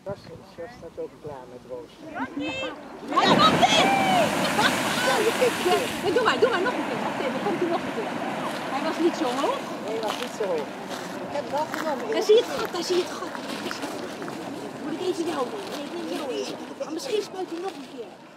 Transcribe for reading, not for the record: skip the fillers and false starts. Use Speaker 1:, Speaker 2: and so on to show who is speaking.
Speaker 1: Sjors staat ook klaar met roos.
Speaker 2: Hij komt in! Ja, doe maar nog een keer. Wacht even, komt hij nog een keer. Hij was niet zo hoog.
Speaker 1: Nee, hij was niet zo hoog. Ik heb het wel genomen.
Speaker 2: Daar zie je het gat, daar zie je het gat. Moet ik even jou doen? Nee, ik neem jou even. Maar misschien spuit hij nog een keer.